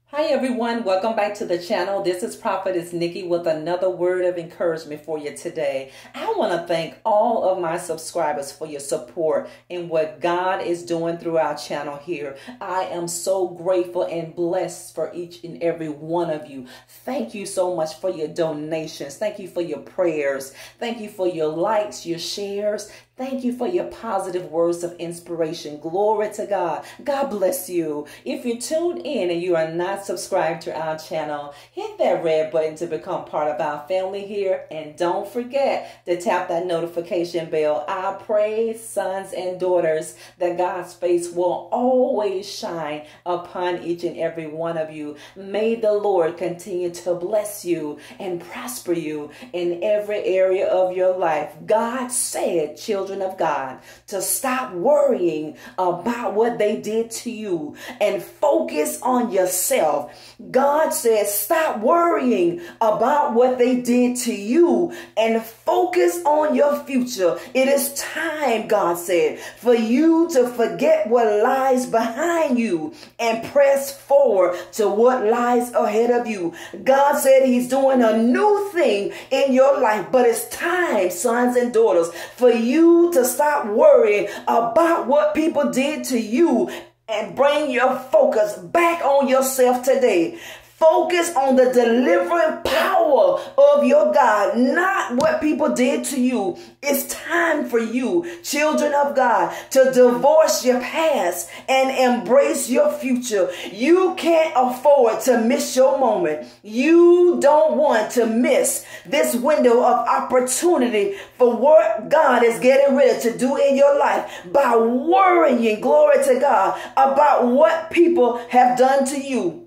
Hi everyone, welcome back to the channel. This is Prophetess Nikki with another word of encouragement for you today. I want to thank all of my subscribers for your support in what God is doing through our channel here. I am so grateful and blessed for each and every one of you. Thank you so much for your donations. Thank you for your prayers. Thank you for your likes, your shares. Thank you for your positive words of inspiration. Glory to God. God bless you. If you're tuned in and you are not subscribed to our channel, hit that red button to become part of our family here. And don't forget to tap that notification bell. I pray, sons and daughters, that God's face will always shine upon each and every one of you. May the Lord continue to bless you and prosper you in every area of your life. God said, children of God, to stop worrying about what they did to you and focus on yourself. God says, stop worrying about what they did to you and focus on your future. It is time, God said, for you to forget what lies behind you and press forward to what lies ahead of you. God said he's doing a new thing in your life, but it's time, sons and daughters, for you to stop worrying about what people did to you and bring your focus back on yourself today. Focus on the delivering power of your God, not what people did to you. It's time for you, children of God, to divorce your past and embrace your future. You can't afford to miss your moment. You don't want to miss this window of opportunity for what God is getting ready to do in your life by worrying, glory to God, about what people have done to you.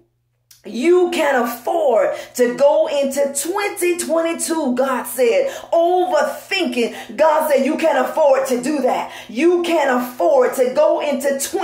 You can afford to go into 2022, God said, overthinking. God said you can afford to do that. You can afford to go into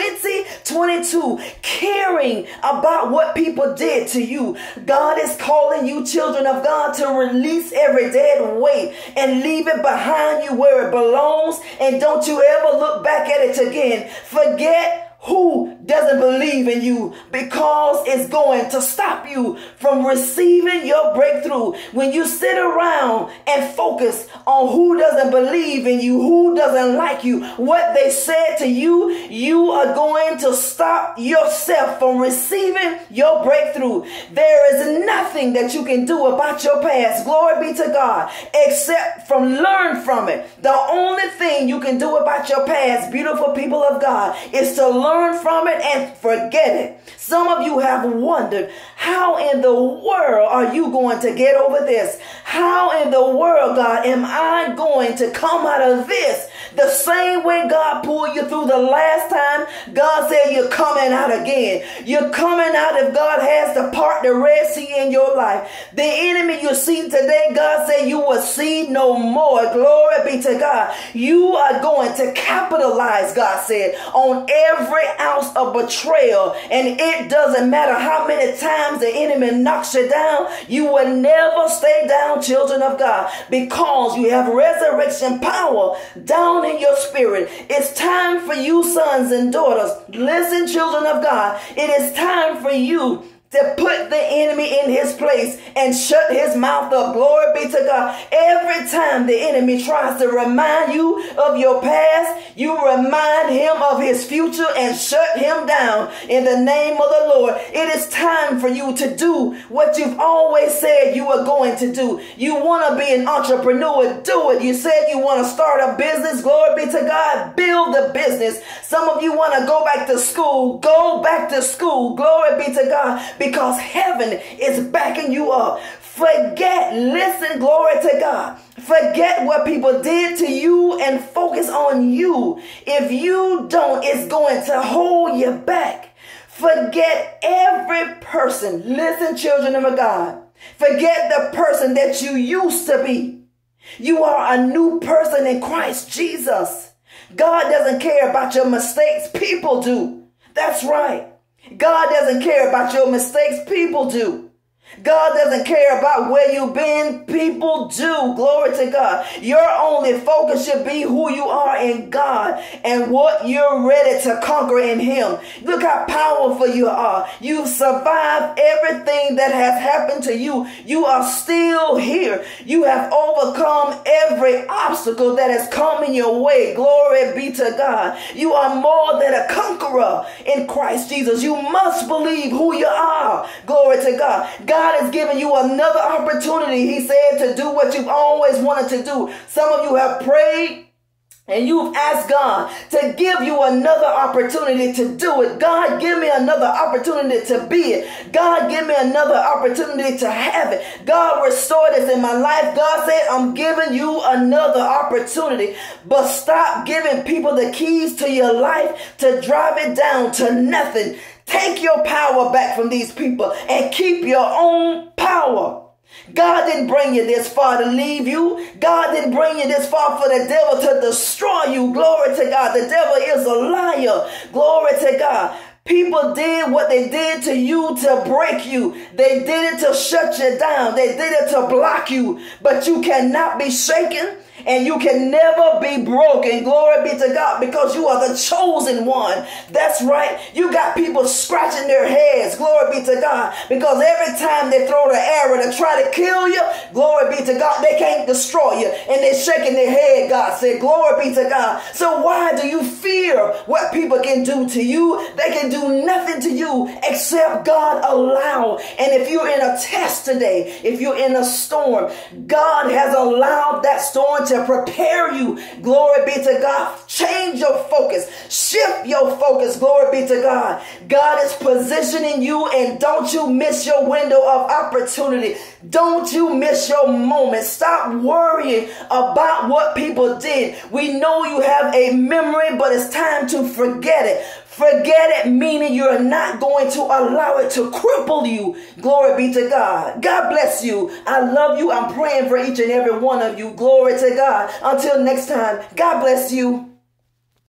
2022 caring about what people did to you. God is calling you, children of God, to release every dead weight and leave it behind you where it belongs. And don't you ever look back at it again. Forget who doesn't believe in you, because it's going to stop you from receiving your breakthrough. When you sit around and focus on who doesn't believe in you, who doesn't like you, what they said to you, you are going to stop yourself from receiving your breakthrough. There is nothing that you can do about your past, glory be to God, except from learn from it. The only thing you can do about your past, beautiful people of God, is to learn from it and forget it. Some of you have wondered, how in the world are you going to get over this? How in the world, God, am I going to come out of this? The same way God pulled you through the last time, God said you're coming out again. You're coming out if God has to part the Red Sea in your life. The enemy you see today, God said you will see no more. Glory be to God. You are going to capitalize, God said, on every ounce of betrayal. And it doesn't matter how many times the enemy knocks you down, you will never stay down, children of God, because you have resurrection power down in your spirit. It's time for you, sons and daughters. Listen, children of God. It is time for you to put the enemy in his place and shut his mouth up. Glory be to God. Every time the enemy tries to remind you of your past, you remind him of his future and shut him down in the name of the Lord. It is time for you to do what you've always said you were going to do. You want to be an entrepreneur, do it. You said you want to start a business, glory be to God, build the business. Some of you want to go back to school, go back to school, glory be to God, because heaven is backing you up. Forget, listen, glory to God. Forget what people did to you and focus on you. If you don't, it's going to hold you back. Forget every person. Listen, children of God. Forget the person that you used to be. You are a new person in Christ Jesus. God doesn't care about your mistakes. People do. That's right. God doesn't care about your mistakes. People do. God doesn't care about where you've been. People do. Glory to God. Your only focus should be who you are in God and what you're ready to conquer in Him. Look how powerful you are. You've survived everything that has happened to you. You are still here. You have overcome every obstacle that has come in your way. Glory be to God. You are more than a conqueror in Christ Jesus. You must believe who you are. Glory to God. God has given you another opportunity, He said, to do what you've always wanted to do. Some of you have prayed and you've asked God to give you another opportunity to do it. God, give me another opportunity to be it. God, give me another opportunity to have it. God, restore this in my life. God said, I'm giving you another opportunity. But stop giving people the keys to your life to drive it down to nothing. Take your power back from these people and keep your own power. God didn't bring you this far to leave you. God didn't bring you this far for the devil to destroy you. Glory to God. The devil is a liar. Glory to God. People did what they did to you to break you. They did it to shut you down. They did it to block you. But you cannot be shaken. And you can never be broken. Glory be to God, because you are the chosen one. That's right. You got people scratching their heads. Glory be to God. Because every time they throw the arrow to try to kill you, glory be to God, they can't destroy you. And they're shaking their head, God said. Glory be to God. So why do you fear what people can do to you? They can do nothing to you except God allow. And if you're in a test today, if you're in a storm, God has allowed that storm to prepare you. Glory be to God. Change your focus. Shift your focus. Glory be to God. God is positioning you, and don't you miss your window of opportunity. Don't you miss your moment. Stop worrying about what people did. We know you have a memory, but it's time to forget it. Forget it, meaning you're not going to allow it to cripple you. Glory be to God. God bless you. I love you. I'm praying for each and every one of you. Glory to God. Until next time, God bless you.